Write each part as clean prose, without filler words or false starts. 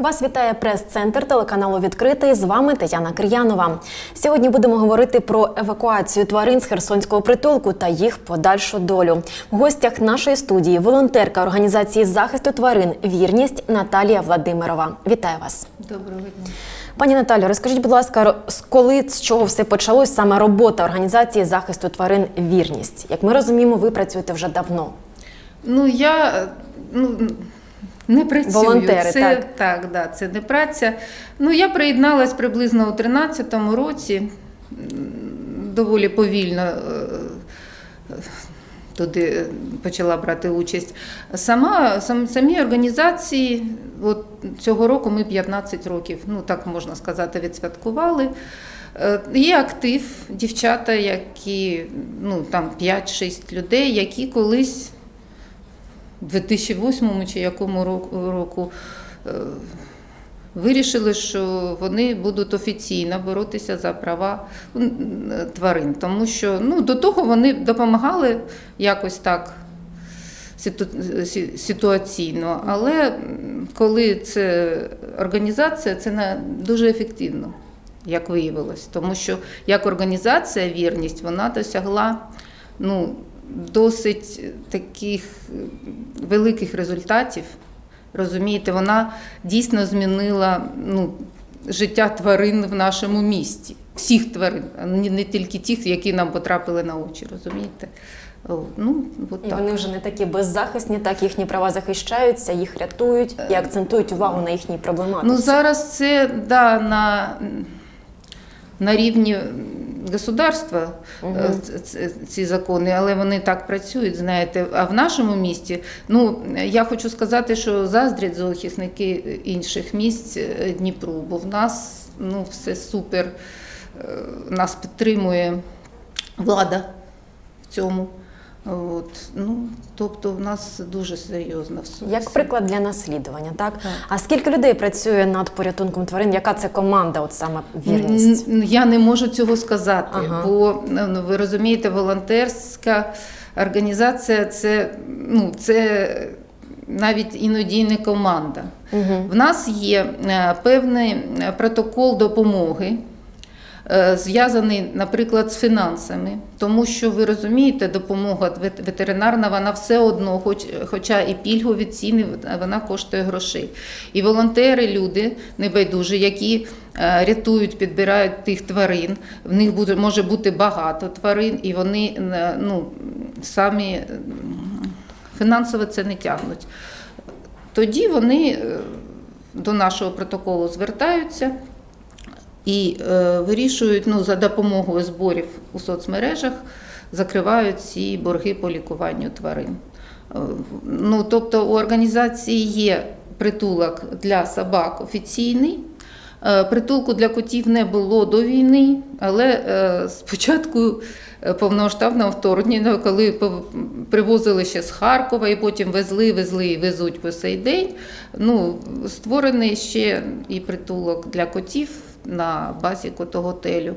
Вас вітає прес-центр телеканалу «Відкритий». З вами Тетяна Кир'янова. Сьогодні будемо говорити про евакуацію тварин з Херсонського притулку та їх подальшу долю. В гостях нашої студії волонтерка організації захисту тварин «Вірність» Наталія Владимирова. Вітаю вас. Доброго дня. Пані Наталю, розкажіть, будь ласка, з чого все почалось саме робота організації захисту тварин «Вірність»? Як ми розуміємо, ви працюєте вже давно. Я не працюю. Волонтери, так? Це не праця. Я приєдналась приблизно у 2013 році, доволі повільно туди почала брати участь. Самі організації, цього року ми 15 років, так можна сказати, відсвяткували. Є актив, дівчата, які, там 5-6 людей, які колись в 2008 чи якому року вирішили, що вони будуть офіційно боротися за права тварин. Тому що до того вони допомагали якось так ситуаційно, але коли це організація, це не дуже ефективно, як виявилось. Тому що як організація «Вірність» вона досягла досить таких великих результатів. Розумієте, вона дійсно змінила життя тварин в нашому місті. Всіх тварин, не тільки тих, які нам потрапили на очі, розумієте? І вони вже не такі беззахисні, так їхні права захищаються, їх рятують і акцентують увагу на їхній проблематиці. Зараз це, на рівні государства ці закони, але вони так працюють, знаєте. А в нашому місті, я хочу сказати, що заздрять зоохисники інших місць Дніпру, бо в нас все супер, нас підтримує влада в цьому. Тобто в нас дуже серйозно все. Як приклад для наслідування, так? А скільки людей працює над порятунком тварин? Яка це команда, саме «Вірність»? Я не можу цього сказати, бо, ви розумієте, волонтерська організація – це навіть іноді не команда. В нас є певний протокол допомоги, зв'язаний, наприклад, з фінансами. Тому що, ви розумієте, допомога ветеринарна, вона все одно, хоча і пільгові ціни, вона коштує грошей. І волонтери, люди небайдужі, які рятують, підбирають тих тварин, в них може бути багато тварин, і вони самі фінансово це не тягнуть. Тоді вони до нашого протоколу звертаються і вирішують, за допомогою зборів у соцмережах, закривають ці борги по лікуванню тварин. Тобто у організації є притулок для собак офіційний, притулку для котів не було до війни, але спочатку повномасштабного вторгнення, коли привозили ще з Харкова і потім везли і везуть по сей день, створений ще і притулок для котів на базі котоготелю.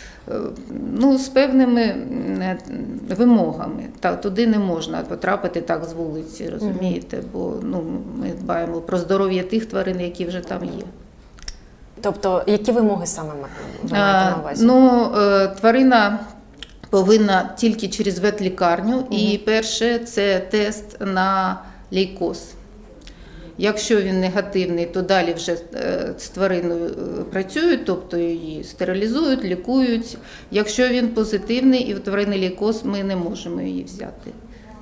З певними вимогами. Туди не можна потрапити так з вулиці, розумієте, бо ми дбаємо про здоров'я тих тварин, які вже там є. Тобто, які вимоги саме ви маєте на увазі? Тварина повинна тільки через ветлікарню, і перше – це тест на лейкоз. Якщо він негативний, то далі вже з твариною працюють, тобто її стерилізують, лікують. Якщо він позитивний і в тварини лейкоз, ми не можемо її взяти.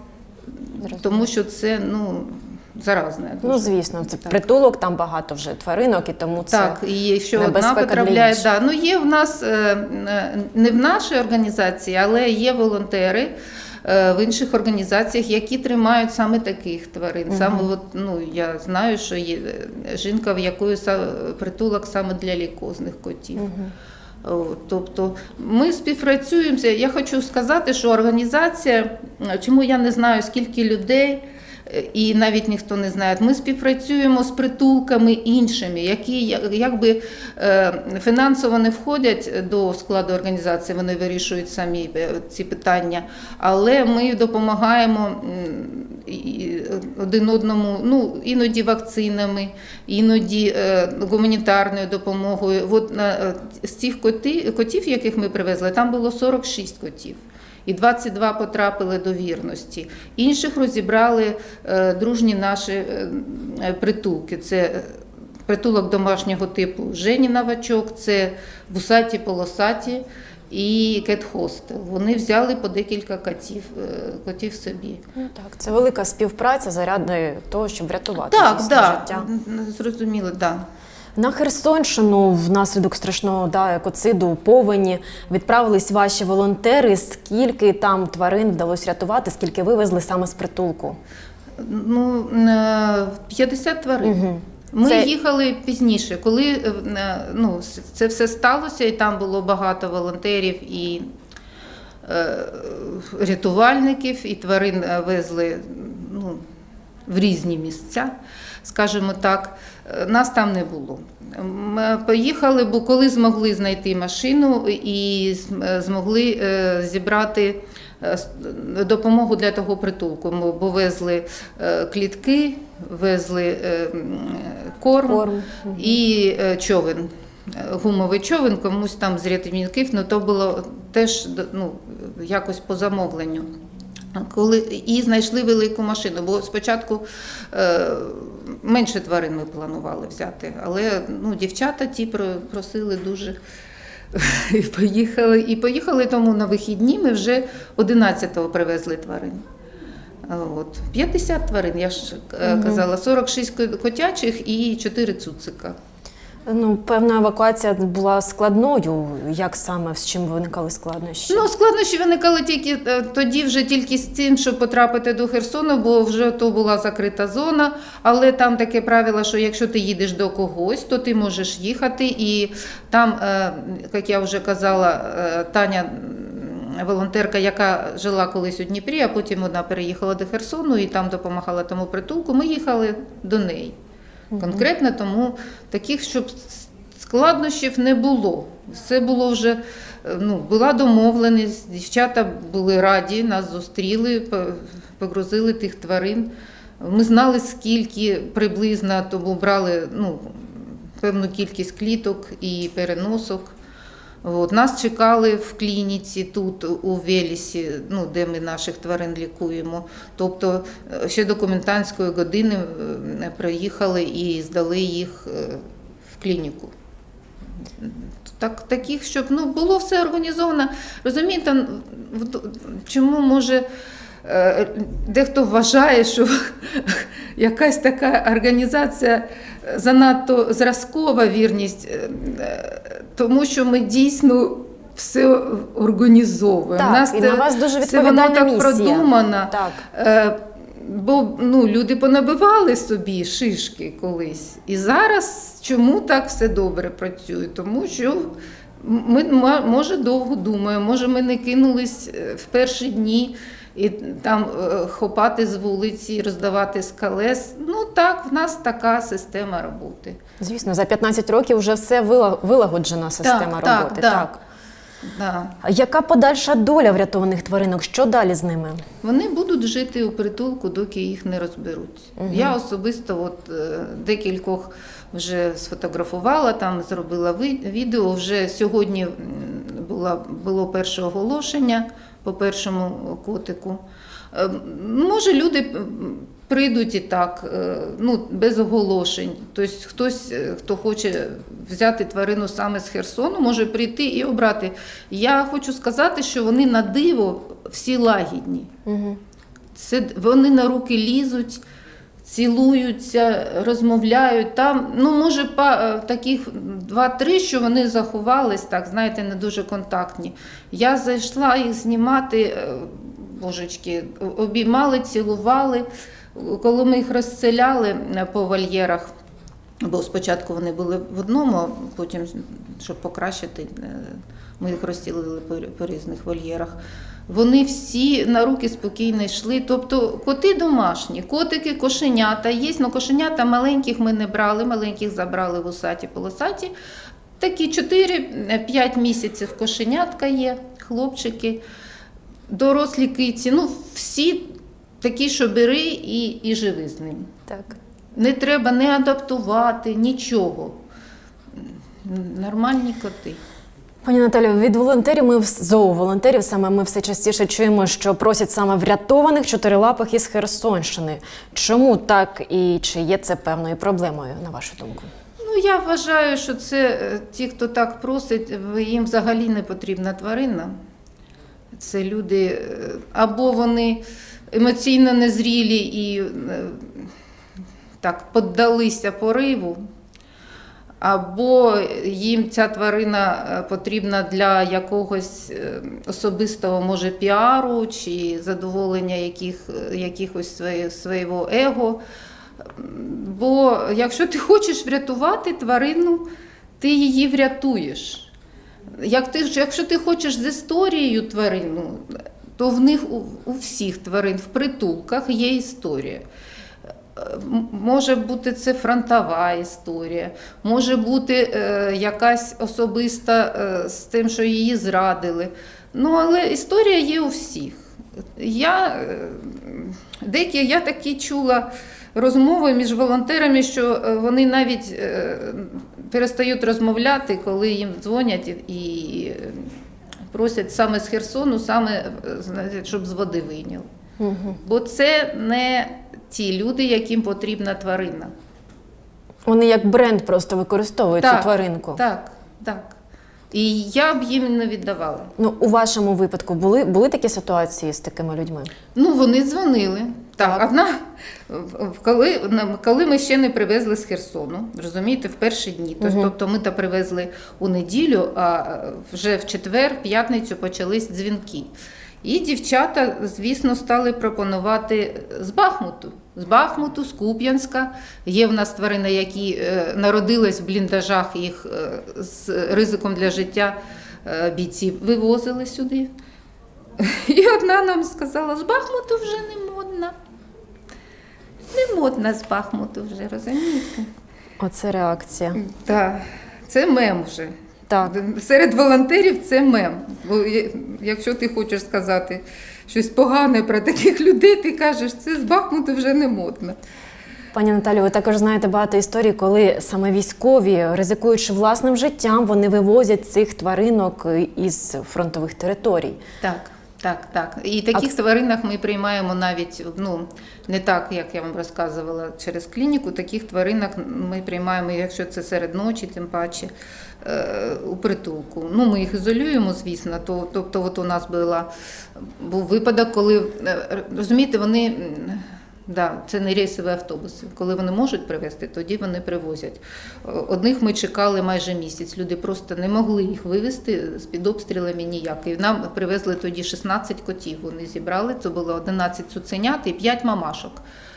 Тому що це, заразне. Звісно, це притулок, там багато вже тваринок, і тому це так, і якщо одна потрапляє, є в нас, не в нашій організації, але є волонтери в інших організаціях, які тримають саме таких тварин. Саме я знаю, що є жінка, в якої притулок саме для лейкозних котів. Тобто ми співпрацюємося. Я хочу сказати, що організація, чому я не знаю, скільки людей, і навіть ніхто не знає, ми співпрацюємо з притулками іншими, які якби фінансово не входять до складу організації, вони вирішують самі ці питання, але ми допомагаємо один одному, ну, іноді вакцинами, іноді гуманітарною допомогою. От з цих котів, яких ми привезли, там було 46 котів. І 22 потрапили до вірності. Інших розібрали дружні наші притулки. Це притулок домашнього типу Жені Новачок, це Вусаті Полосаті і Кет-хостел. Вони взяли по декілька котів собі. Ну, так, це велика співпраця заради того, щоб врятувати життя. Зрозуміло, так. Да. На Херсонщину внаслідок страшного екоциду, повені відправились ваші волонтери. Скільки там тварин вдалося рятувати, скільки вивезли саме з притулку? Ну, 50 тварин. Угу. Ми їхали пізніше, коли це все сталося, і там було багато волонтерів і рятувальників, і тварин везли в різні місця, скажімо так. Нас там не було. Ми поїхали, бо коли змогли знайти машину і змогли зібрати допомогу для того притулку, бо везли клітки, везли корм і човен, гумовий човен, комусь там з рятівників, то було теж якось по замовленню. І знайшли велику машину, бо спочатку менше тварин ми планували взяти, але дівчата ті просили дуже і поїхали, тому на вихідні ми вже 11-го привезли тварин. 50 тварин, я ж казала, 46 котячих і 4 цуцика. Певна евакуація була складною. Як саме, з чим виникали складнощі? Складнощі виникали тільки з тим, щоб потрапити до Херсону, бо вже то була закрита зона, але там таке правило, що якщо ти їдеш до когось, то ти можеш їхати, і там, як я вже казала, Таня, волонтерка, яка жила колись у Дніпрі, а потім вона переїхала до Херсону і там допомагала тому притулку, ми їхали до неї. Конкретно, тому таких, щоб складнощів не було. Все було вже, була домовленість, дівчата були раді, нас зустріли, погрузили тих тварин. Ми знали, скільки приблизно, тому брали певну кількість кліток і переносок. Нас чекали в клініці тут, у Велісі, де ми наших тварин лікуємо. Тобто ще до комендантської години приїхали і здали їх в клініку. Таких, щоб було все організовано. Розумієте, чому може дехто вважає, що якась така організація занадто зразкова вірність, тому що ми дійсно все організовуємо. Так, і на вас дуже відповідальна місія. Воно так продумано. Так. Бо люди понабивали собі шишки колись. І зараз чому так все добре працює? Тому що ми, може, довго думаємо, може, ми не кинулись в перші дні і там хопати з вулиці, роздавати з колес. Так, в нас така система роботи. Звісно, за 15 років вже все вилагоджена система роботи. Так. Да. А яка подальша доля врятованих тваринок? Що далі з ними? Вони будуть жити у притулку, доки їх не розберуть. Угу. Я особисто декількох вже сфотографувала, там зробила відео. Вже сьогодні було перше оголошення по першому котику. Може, люди прийдуть і так, без оголошень. Тобто хтось, хто хоче взяти тварину саме з Херсону, може прийти і обрати. Я хочу сказати, що вони на диво всі лагідні. Угу. Вони на руки лізуть, цілуються, розмовляють. Там, може, таких 2-3, що вони заховались, так, знаєте, не дуже контактні. Я зайшла їх знімати, божечки, обіймали, цілували. Коли ми їх розселяли по вольєрах, бо спочатку вони були в одному, а потім, щоб покращити, ми їх розселили по різних вольєрах. Вони всі на руки спокійно йшли. Тобто коти домашні, котики, кошенята є, але кошенята маленьких ми не брали, маленьких забрали вусаті, полосаті. Такі 4-5 місяців кошенятка є, хлопчики, дорослі киці, всі такий, що бери і живи з ним. Так. Не треба не адаптувати, нічого. Нормальні коти. Пані Наталію, від волонтерів, зооволонтерів саме ми все частіше чуємо, що просять саме врятованих чотирилапих із Херсонщини. Чому так і чи є це певною проблемою, на вашу думку? Ну, я вважаю, що це ті, хто так просить, їм взагалі не потрібна тварина. Це люди, або вони емоційно незрілі і так піддалися пориву, або їм ця тварина потрібна для якогось особистого, може, піару чи задоволення якихось свого его. Бо якщо ти хочеш врятувати тварину, ти її врятуєш. Якщо ти хочеш з історією тварину, то в них у всіх тварин в притулках є історія. Може бути це фронтова історія, може бути якась особиста з тим, що її зрадили. Ну, але історія є у всіх. Я такі чула розмови між волонтерами, що вони навіть перестають розмовляти, коли їм дзвонять і просять саме з Херсону, щоб з води вийняли. Угу. Бо це не ті люди, яким потрібна тварина. Вони як бренд просто використовують цю тваринку. Так. І я б їм не віддавала. Ну, у вашому випадку були такі ситуації з такими людьми? Ну, вони дзвонили. Так, одна, коли ми ще не привезли з Херсону, розумієте, в перші дні. Тобто ми привезли у неділю, а вже в четвер, п'ятницю почались дзвінки. І дівчата, звісно, стали пропонувати з Бахмуту, з Куп'янська. Є в нас тварини, які народились в бліндажах, їх з ризиком для життя бійці вивозили сюди. І одна нам сказала, з Бахмуту вже не модна. Не модна з Бахмуту вже, розумієте? Оце реакція. Так, це мем вже. Так. Серед волонтерів це мем. Бо якщо ти хочеш сказати щось погане про таких людей, ти кажеш, це з Бахмуту вже не модно. Пані Наталію, ви також знаєте багато історій, коли саме військові, ризикуючи власним життям, вони вивозять цих тваринок із фронтових територій. Так. І таких тваринок ми приймаємо навіть, не так, як я вам розказувала, через клініку, таких тваринок ми приймаємо, якщо це серед ночі, тим паче, у притулку. Ми їх ізолюємо, звісно, тобто от у нас був випадок, коли, розумієте, вони... це не рейсові автобуси. Коли вони можуть привезти, тоді вони привозять. Одних ми чекали майже місяць. Люди просто не могли їх вивезти з-під обстрілами ніяк. І нам привезли тоді 16 котів. Вони зібрали, це було 11 цуценят і 5 мамашок.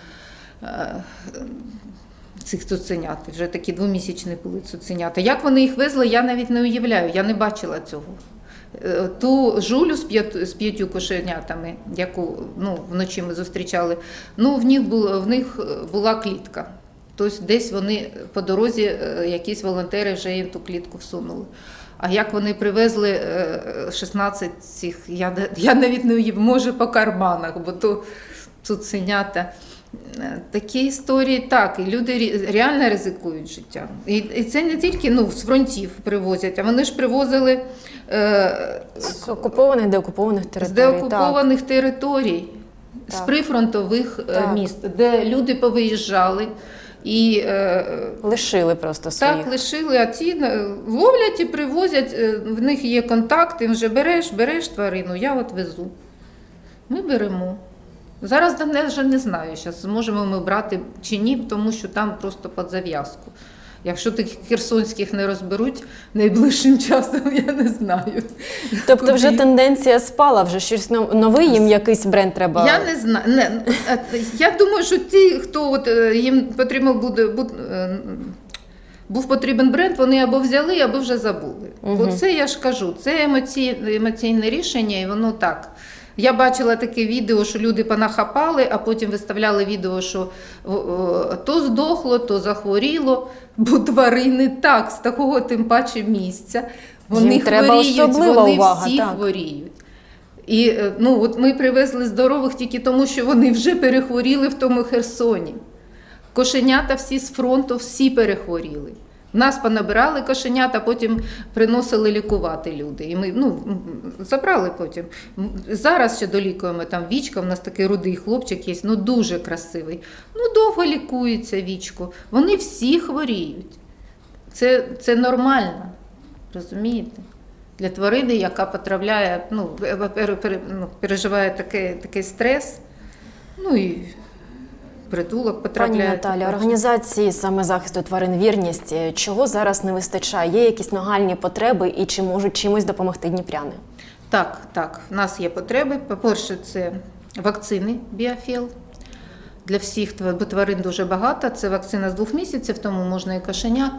Цих цуценят. Вже такі 2-місячні були цуценята. Як вони їх везли, я навіть не уявляю. Я не бачила цього. Ту жулю з 5 кошенятами, яку вночі ми зустрічали, в них була клітка. Тобто десь вони по дорозі, якісь волонтери вже їм ту клітку всунули. А як вони привезли 16 цих, я навіть не уявляю, може по карманах, бо то цуценята. Такі історії, так, і люди реально ризикують життям. І це не тільки з фронтів привозять, а вони ж привозили з окупованих, деокупованих територій. З деокупованих територій, з прифронтових міст, де люди повиїжджали. І лишили просто своїх. Так, лишили, а ті ловлять і привозять, в них є контакти, вже береш тварину, я от везу. Ми беремо. Зараз я не знаю, зможемо ми брати чи ні, тому що там просто під зав'язку. Якщо тих херсонських не розберуть найближчим часом, я не знаю. Тобто вже тенденція спала, вже щось нове, їм якийсь бренд треба? Я не знаю. Я думаю, що ті, хто їм був потрібен бренд, вони або взяли, або вже забули. Оце я ж кажу, це емоційне рішення, і воно так. Я бачила таке відео, що люди понахапали, а потім виставляли відео, що то здохло, то захворіло, бо тварини так, з такого тим паче місця. Вони хворіють, вони всі хворіють. І ну, от ми привезли здорових тільки тому, що вони вже перехворіли в тому Херсоні. Кошенята всі з фронту, всі перехворіли. Нас понабирали кошенят, а потім приносили лікувати люди. І ми забрали потім. Зараз ще долікуємо, там Вічка, у нас такий рудий хлопчик є, дуже красивий. Довго лікується Вічко. Вони всі хворіють. Це нормально, розумієте? Для тварини, яка потрапляє, переживає такий стрес, і притулок потрапляє. Пані Наталі, організації саме захисту тварин «Вірність» чого зараз не вистачає? Є якісь нагальні потреби і чи можуть чимось допомогти дніпряни? Так, в нас є потреби. По-перше, це вакцини Біофіл. Для всіх, бо тварин дуже багато, це вакцина з 2 місяців, тому можна і кошенят,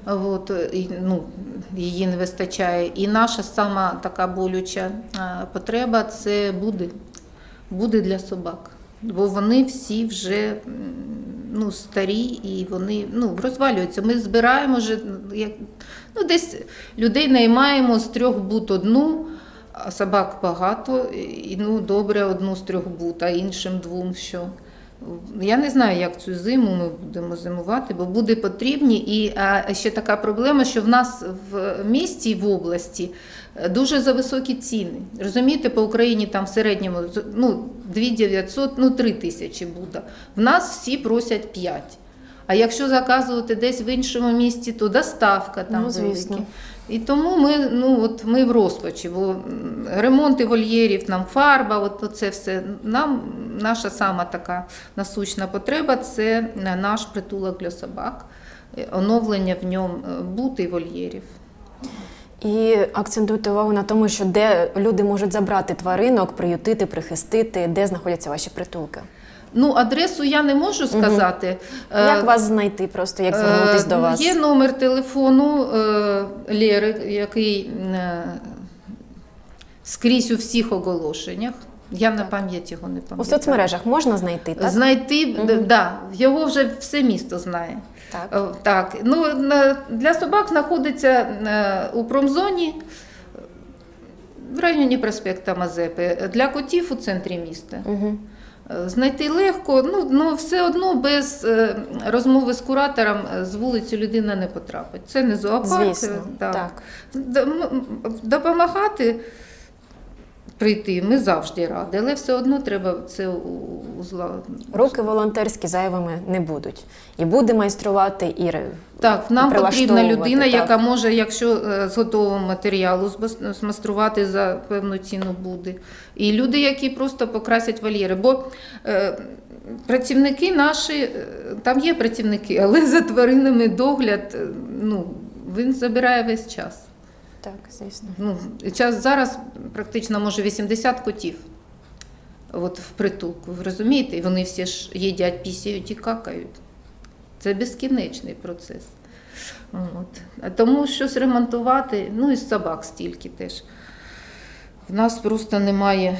її не вистачає. І наша сама така болюча потреба – це буди для собак. Бо вони всі вже старі і вони розвалюються. Ми збираємо вже, десь людей наймаємо з 3 буд 1, а собак багато, і добре 1 з 3 буд, а іншим 2 що. Я не знаю, як цю зиму ми будемо зимувати, бо буде потрібні. І ще така проблема, що в нас в місті, в області дуже зависокі ціни. Розумієте, по Україні там в середньому 2900, 3000 буде. В нас всі просять 5. А якщо заказувати десь в іншому місті, то доставка там велика. І тому ми в розпачі, бо ремонти вольєрів, нам фарба, це все. Наша сама така насущна потреба – це наш притулок для собак, оновлення в ньому буд і вольєрів. І акцентуйте увагу на тому, що де люди можуть забрати тваринок, приютити, прихистити, де знаходяться ваші притулки? Адресу я не можу сказати. Як вас знайти просто, як звернутися до вас? Є номер телефону Лєри, який скрізь у всіх оголошеннях. Я на пам'ять його не пам'ятаю. У соцмережах можна знайти, так? Знайти, так. Його вже все місто знає. Так. Для собак знаходиться у промзоні, в районі проспекту Мазепи. Для котів у центрі міста. Знайти легко, все одно без розмови з куратором з вулиці людина не потрапить. Це не зоопарк. Звісно, так. Допомагати прийти ми завжди раді, але все одно треба це узлагодити. Руки волонтерські зайвими не будуть. І буде майструвати, і так, нам потрібна людина, так, яка може, якщо з готового матеріалу змайструвати за певну ціну буде. І люди, які просто покрасять вольєри. Бо працівники наші, там є працівники, але за тваринами догляд, він забирає весь час. Так, звісно. Зараз практично, може, 80 котів в притулку, ви розумієте? І вони всі ж їдять, пісяють і какають. Це безкінечний процес. Тому щось ремонтувати, і з собак стільки теж. В нас просто немає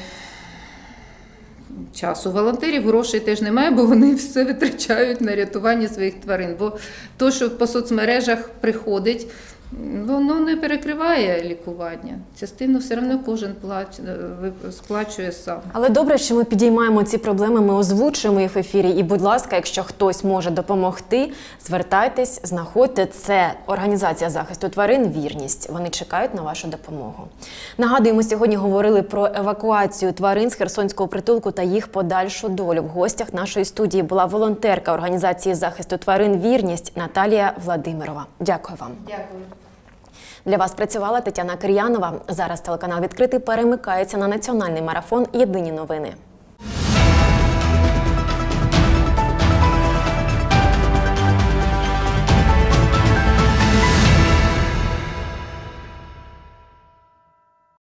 часу. Волонтерів грошей теж немає, бо вони все витрачають на рятування своїх тварин. Бо то, що по соцмережах приходить, воно не перекриває лікування. Частину все одно кожен сплачує сам. Але добре, що ми підіймаємо ці проблеми, ми озвучуємо їх в ефірі. І, будь ласка, якщо хтось може допомогти, звертайтесь, знаходьте. Це організація захисту тварин «Вірність». Вони чекають на вашу допомогу. Нагадуємо, сьогодні говорили про евакуацію тварин з херсонського притулку та їх подальшу долю. В гостях нашої студії була волонтерка організації захисту тварин «Вірність» Наталія Владимирова. Дякую вам. Дякую. Для вас працювала Тетяна Кир'янова. Зараз телеканал «Відкритий» перемикається на національний марафон «Єдині новини».